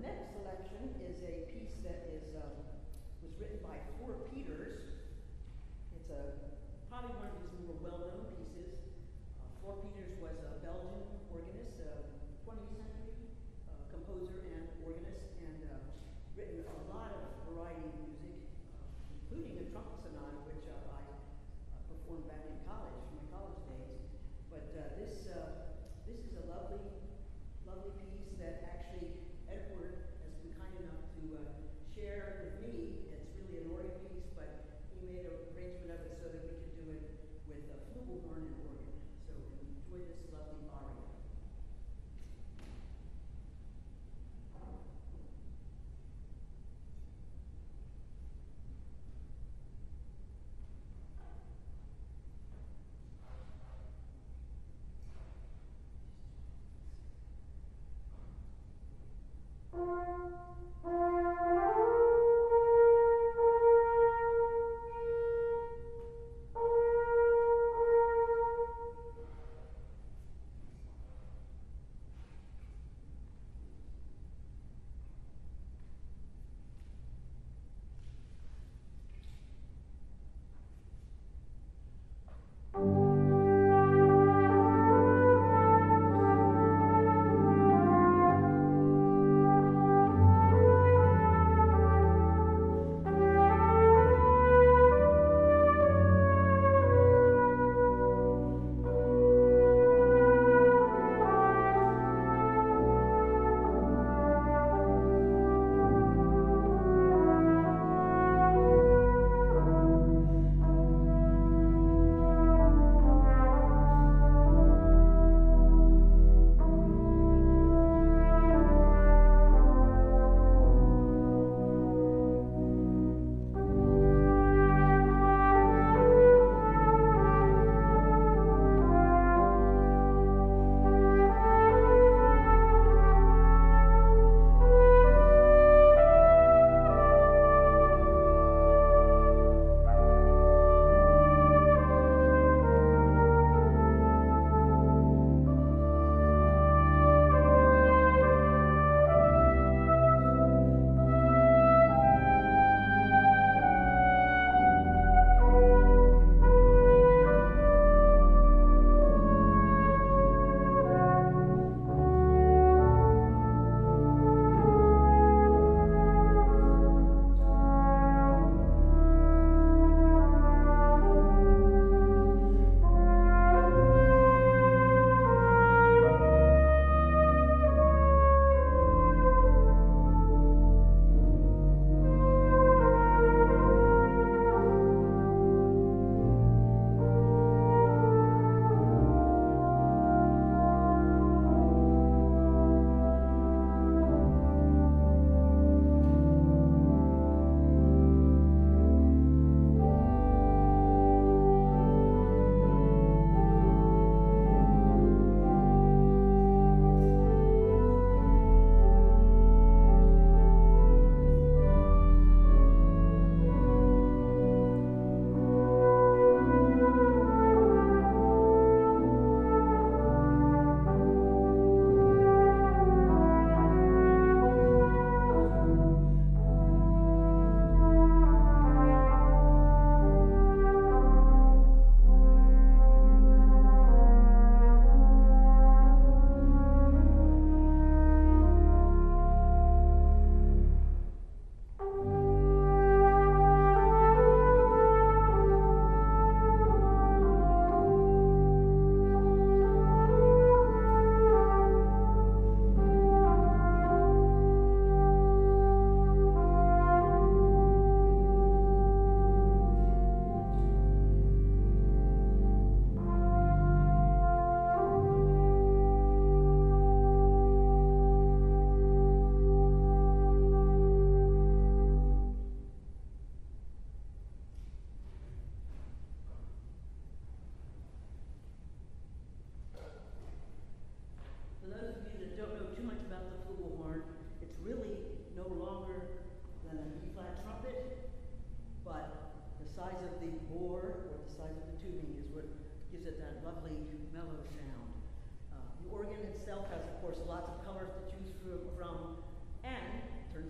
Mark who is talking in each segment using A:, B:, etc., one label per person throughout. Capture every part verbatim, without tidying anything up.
A: next selection is a piece that is um, was written by Four Peters. It's a probably one of his more well-known pieces. Uh, Four Peters was a Belgian organist, a twentieth century uh, composer and organist, and uh, written a lot of variety of music, uh, including a trumpet sonata, which uh, I uh, performed back in college, my college days. But uh, this uh, this is a lovely, lovely piece that actually Edward has been kind enough to uh, share with me. It's really an organ piece, but he made an arrangement of it so that we could do it with a flugelhorn and organ. So enjoy this lovely aria.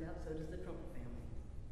A: out, so does the trumpet family.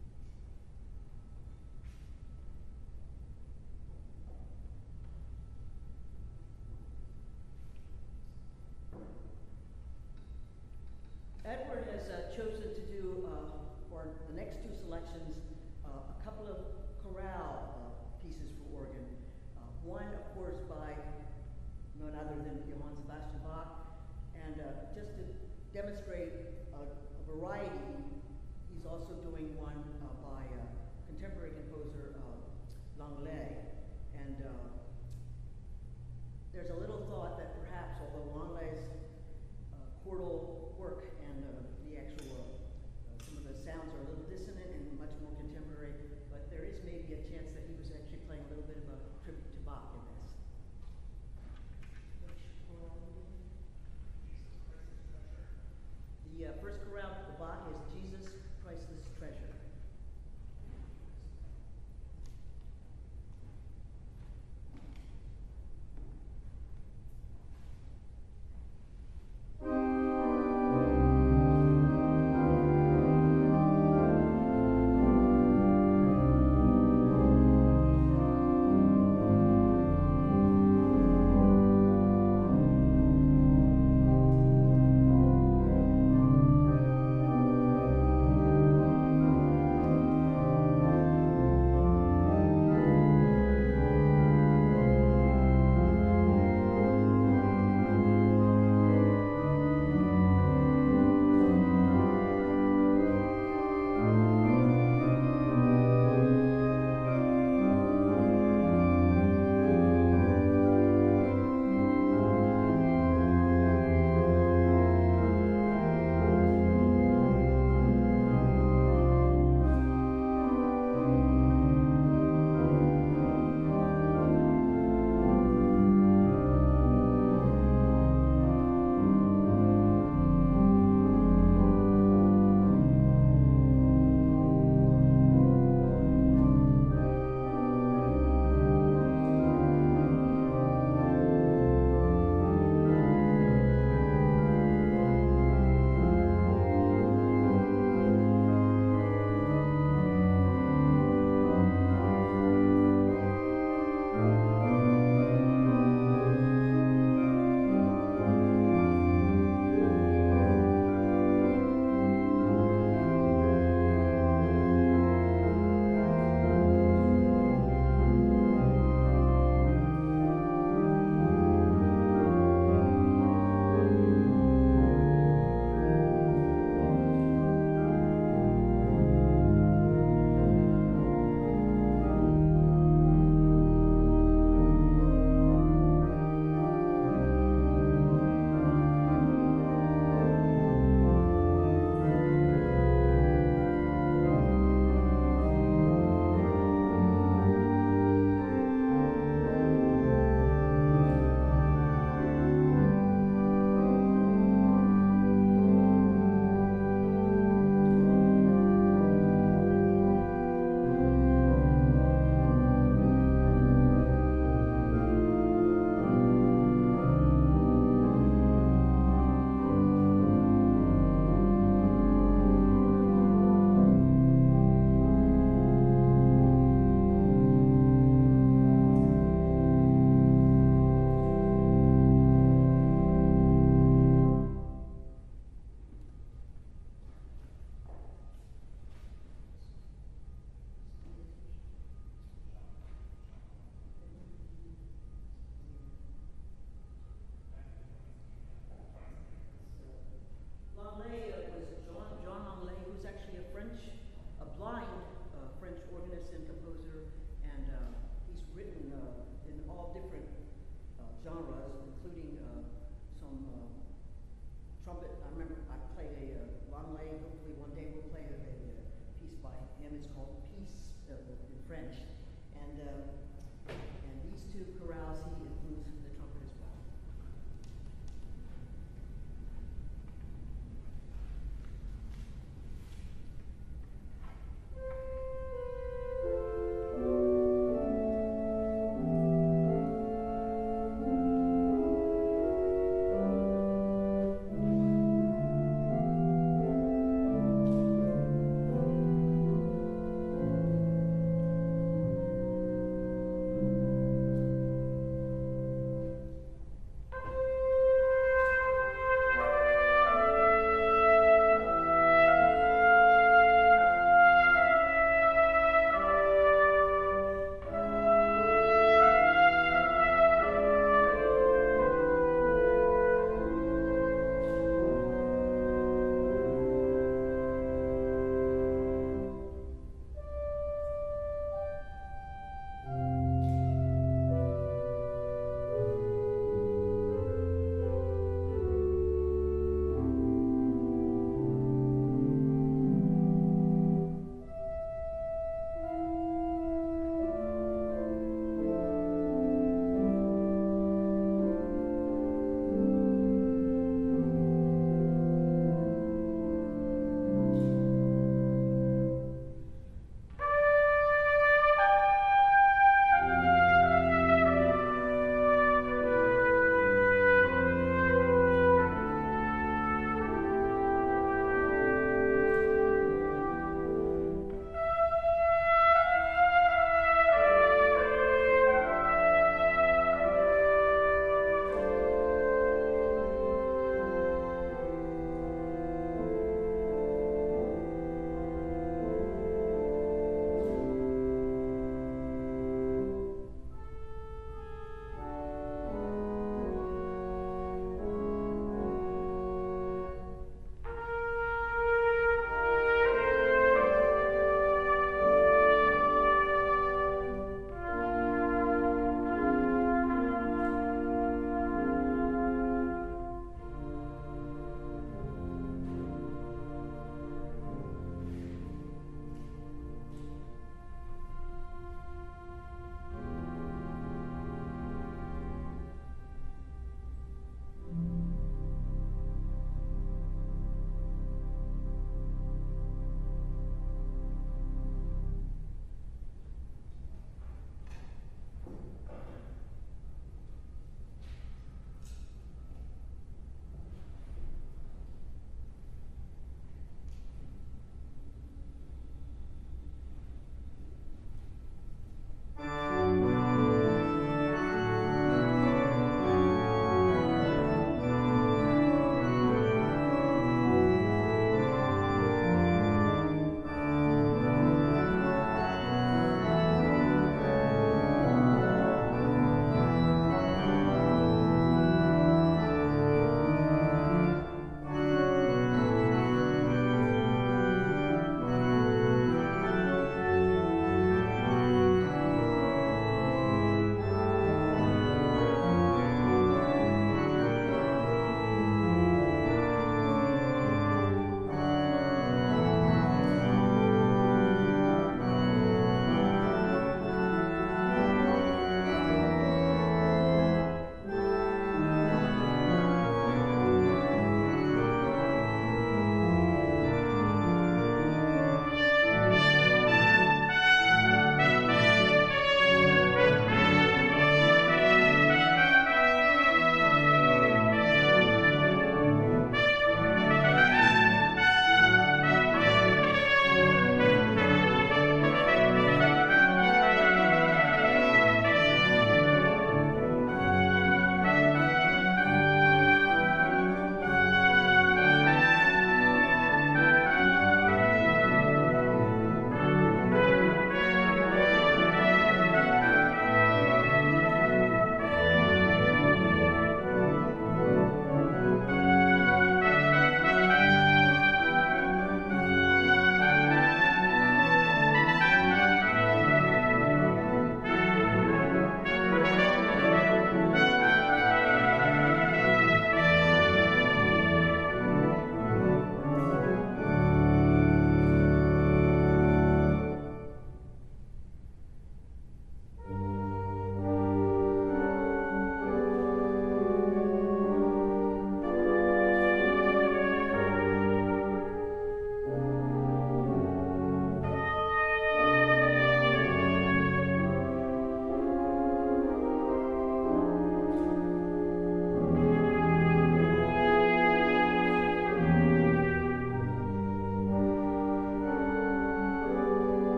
A: Edward has uh, chosen to do, uh, for the next two selections, uh, a couple of chorale uh, pieces for organ. Uh, one, of course, by none other than Johann Sebastian Bach, and uh, just to demonstrate a, a variety, he's also doing one uh, by uh, contemporary composer uh, Langlais. And uh, there's a little thought that perhaps, although Langlais' uh, chordal work and uh, the actual, uh, some of the sounds are a little dissonant and much more contemporary, but there is maybe a chance that he was actually playing a little bit of a tribute to Bach in this. The uh, first chorale of the Bach is Jesus, Priceless Treasure.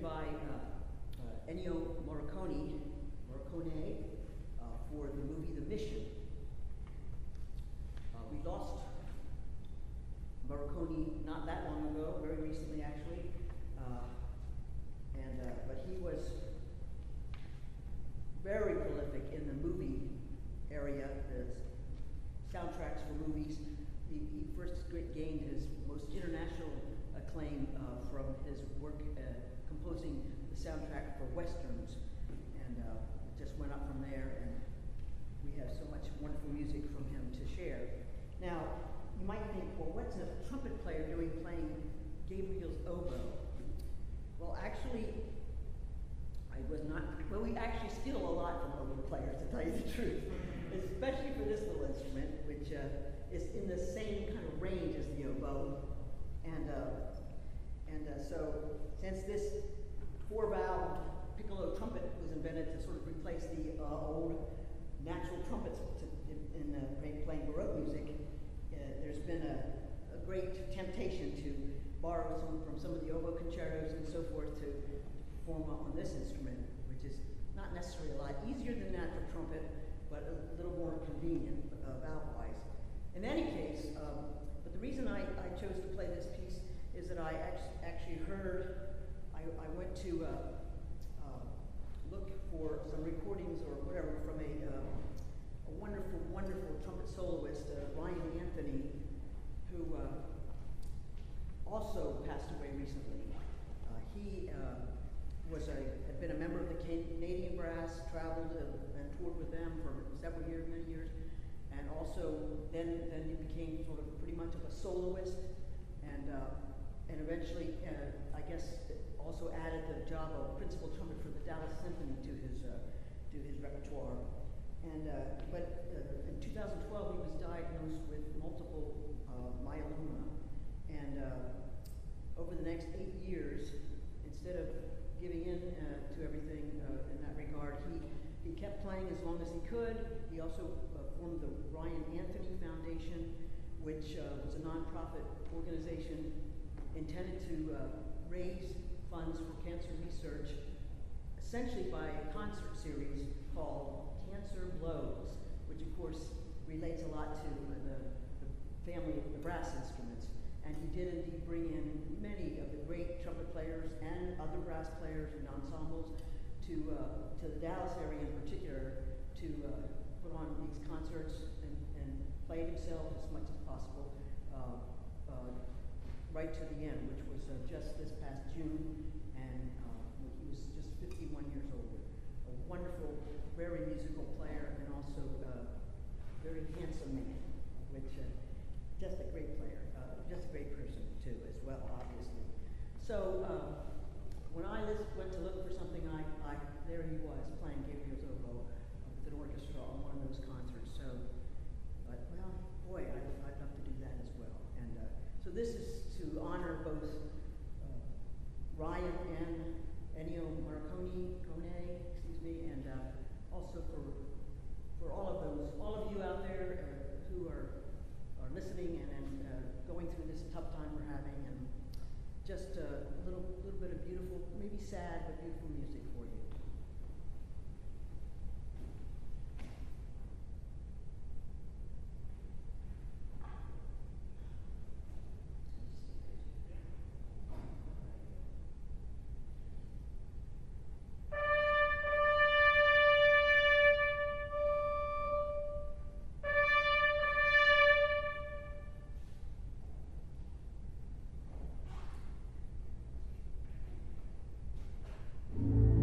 A: by uh, uh, Ennio Morricone, Morricone uh, for the movie The Mission. Uh, we lost Morricone not that long ago, very recently actually, uh, and uh, but he was very prolific in the movie area, the soundtracks for movies. He, he first gained his most international acclaim uh, from his work uh, composing the soundtrack for westerns, and uh, it just went up from there, and we have so much wonderful music from him to share. Now, you might think, well, what's a trumpet player doing playing Gabriel's oboe? Well, actually, I was not, well, we actually steal a lot from oboe players, to tell you the truth, especially for this little instrument, which uh, is in the same kind of range as the oboe. And, uh, and uh, so, since this four-valve piccolo trumpet was invented to sort of replace the uh, old natural trumpets to, in, in uh, playing Baroque music, uh, there's been a, a great temptation to borrow some from some of the oboe concertos and so forth to perform on this instrument, which is not necessarily a lot easier than natural trumpet, but a little more convenient uh, valve-wise. In any case, um, but the reason I, I chose to play this piece is that I act- actually heard, I, I went to uh, uh, look for some recordings or whatever from a, uh, a wonderful, wonderful trumpet soloist, uh, Ryan Anthony, who uh, also passed away recently. Uh, he uh, was a, had been a member of the Canadian Brass, traveled uh, and toured with them for several years, many years, and also then then he became sort of pretty much of a soloist, and uh, and eventually, uh, I guess, also added the job of principal trumpet for the Dallas Symphony to his uh, to his repertoire. And uh, but uh, in two thousand twelve, he was diagnosed with multiple uh, myeloma, and uh, over the next eight years, instead of giving in uh, to everything uh, in that regard, he he kept playing as long as he could. He also uh, formed the Ryan Anthony Foundation, which uh, was a nonprofit organization intended to uh, raise funds for cancer research, essentially by a concert series called Cancer Blows, which of course relates a lot to uh, the, the family of the brass instruments. And he did indeed bring in many of the great trumpet players and other brass players and ensembles to uh, to the Dallas area in particular to uh, put on these concerts and, and play himself as much as possible uh, uh, right to the end, which was uh, just this past June, and uh, he was just fifty-one years old. A wonderful, very musical player, and also uh, very handsome man, which uh, just a great player, uh, just a great person too, as well, obviously. So uh, when I list, went to look for something, I, I there he was playing Gabriel's oboe with an orchestra on one of those concerts. So, but well, boy, I'd, I'd love to do that as well. And uh, so this is to honor both uh, Ryan and Ennio Morricone, Cone, excuse me, and uh, also for for all of those, all of you out there uh, who are are listening and, and uh, going through this tough time we're having, and just uh, a little little bit of beautiful, maybe sad, but beautiful music for you.
B: Thank you.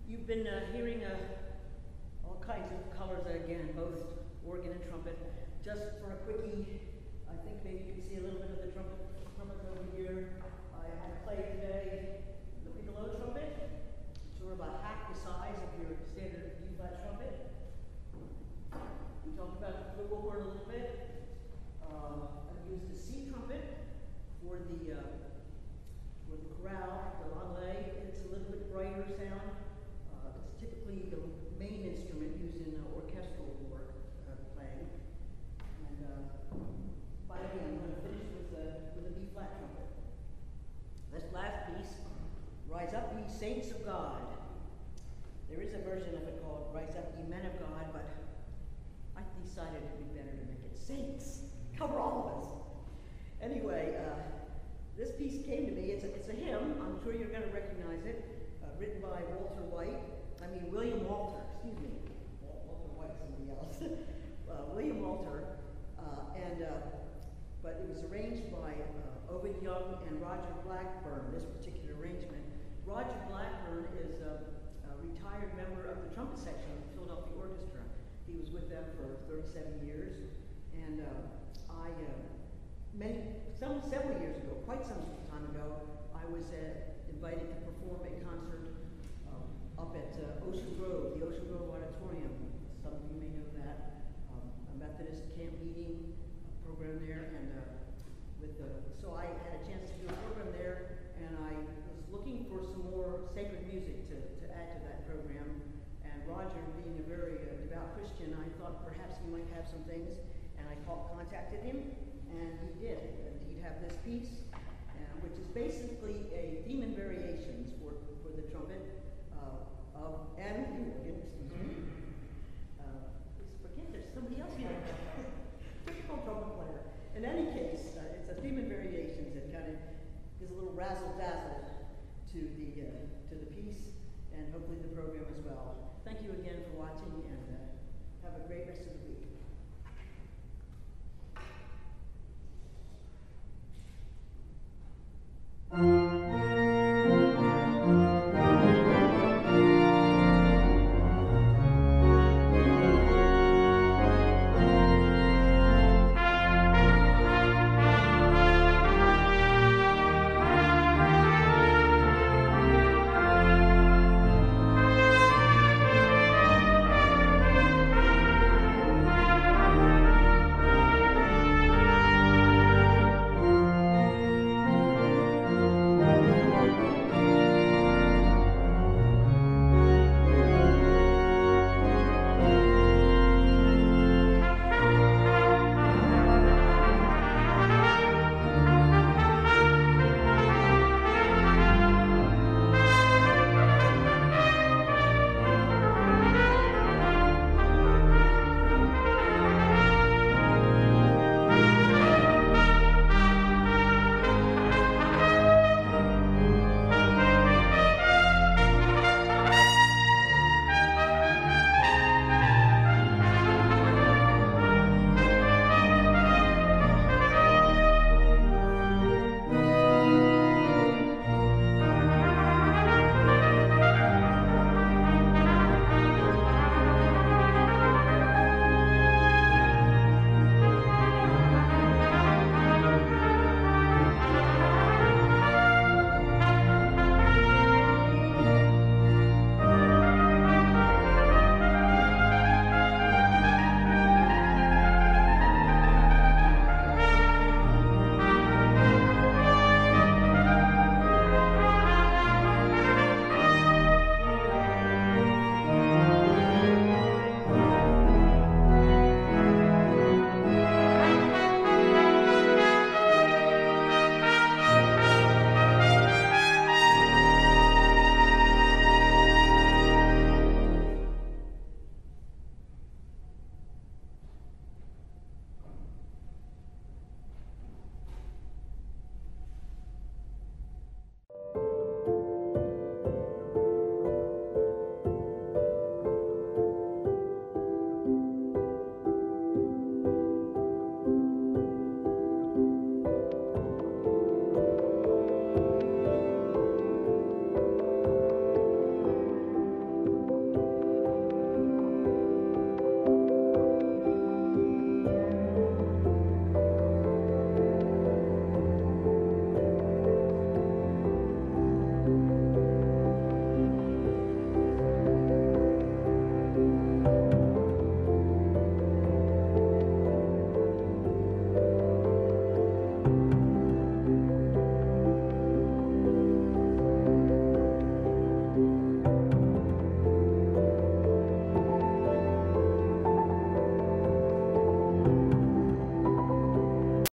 A: You've been uh, hearing uh, all kinds of colors again, both organ and trumpet. Just for a quickie, I think maybe you can see a little bit of the trumpet, trumpet over here. I had played today the piccolo trumpet, sort of about half the size of your standard B-flat trumpet. We talked about the flugelhorn a little bit. Uh, I've used the C trumpet for the uh, for the chorale, the roundelay. It's a little bit brighter sound. Uh, it's typically the main instrument used in uh, orchestral work uh, playing. And uh, finally, I'm going to finish with the with a B flat trumpet. This last piece, "Rise Up, Ye Saints of God." There is a version of it called "Rise Up, Ye Men of God," but I decided it'd be better to make it "Saints." Cover all of us. Anyway, uh, this piece came to me. It's a, it's a hymn. I'm sure you're going to recognize it. Uh, written by Walter White. I mean William Walter. Excuse me. Walter White, somebody else. uh, William Walter. Uh, and uh, but it was arranged by uh, Ovid Young and Roger Blackburn. This particular arrangement. Roger Blackburn is a, a retired member of the trumpet section of the Philadelphia Orchestra. He was with them for thirty-seven years, and uh, I, uh, many, some, several years ago, quite some time ago, I was uh, invited to perform a concert um, up at uh, Ocean Grove, the Ocean Grove Auditorium. Some of you may know that. Um, a Methodist camp meeting program there, and uh, with the, so I had a chance to do a program there, and I was looking for some more sacred music to, to add to that program. And Roger, being a very uh, devout Christian, I thought perhaps he might have some things. And I called, contacted him, and he did. And he'd have this piece, uh, which is basically a theme and variations for, for the trumpet uh, of, and the organ, excuse me. Uh, please forget there's somebody else here. Typical trumpet player. In any case, uh, it's a theme and variations that kind of gives a little razzle-dazzle to the, uh, to the piece, and hopefully the program as well. Thank you again for watching, and uh, have a great rest of the week.